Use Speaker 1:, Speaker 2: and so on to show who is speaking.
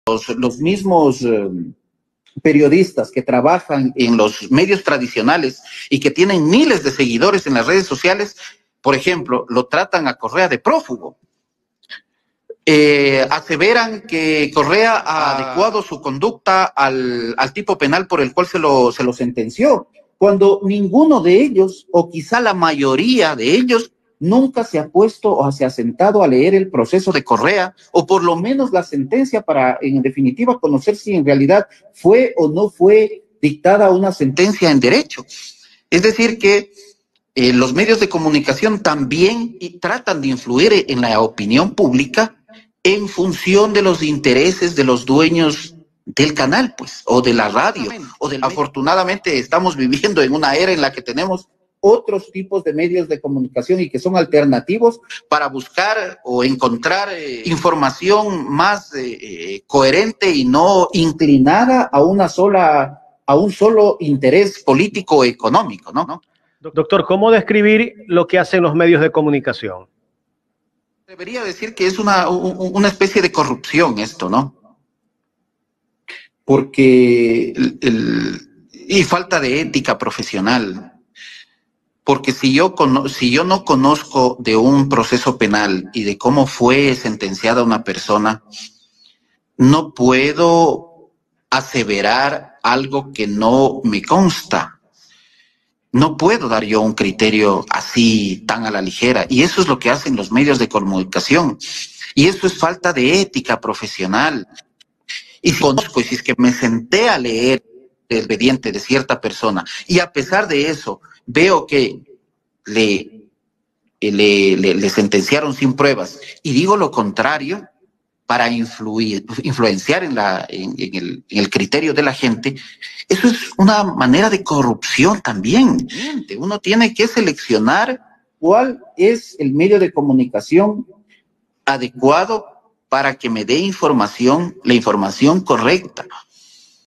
Speaker 1: los mismos periodistas que trabajan en los medios tradicionales y que tienen miles de seguidores en las redes sociales, por ejemplo, lo tratan a Correa de prófugo. Aseveran que Correa ha adecuado su conducta al tipo penal por el cual se lo sentenció, cuando ninguno de ellos, o quizá la mayoría de ellos, nunca se ha puesto o se ha sentado a leer el proceso de Correa, o por lo menos la sentencia para, en definitiva, conocer si en realidad fue o no fue dictada una sentencia en derecho. Es decir, que los medios de comunicación también tratan de influir en la opinión pública en función de los intereses de los dueños del canal, pues, o de la radio, afortunadamente estamos viviendo en una era en la que tenemos otros tipos de medios de comunicación y que son alternativos para buscar o encontrar información más coherente y no inclinada a un solo interés político o económico, ¿no?
Speaker 2: Doctor, ¿cómo describir lo que hacen los medios de comunicación?
Speaker 1: Debería decir que es una especie de corrupción esto, ¿no? Porque y falta de ética profesional. Porque si yo no conozco de un proceso penal y de cómo fue sentenciada una persona, no puedo aseverar algo que no me consta. No puedo dar yo un criterio así tan a la ligera. Y eso es lo que hacen los medios de comunicación. Y eso es falta de ética profesional. Y si conozco, y si es que me senté a leer el expediente de cierta persona, y a pesar de eso veo que le sentenciaron sin pruebas, y digo lo contrario, para influenciar en el criterio de la gente, eso es una manera de corrupción también. Uno tiene que seleccionar cuál es el medio de comunicación adecuado para que me dé la información correcta.